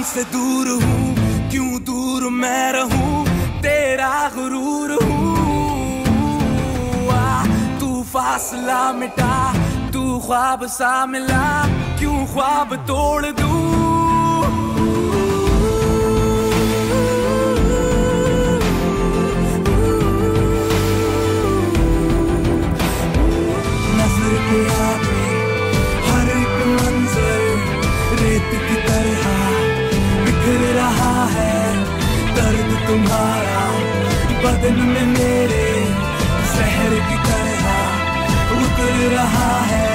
तुमसे दूर हूँ, क्यों दूर मैं रहूं, तेरा गुरूर हूँ। तू फासला मिटा, तू ख्वाब सा मिला, क्यों ख्वाब तोड़ दूं। नजर के आगे हर एक मंजर रेत की तरह बिखर रहा है, दर्द तुम्हारा बदन में मेरे जहर की तरह उतर रहा है।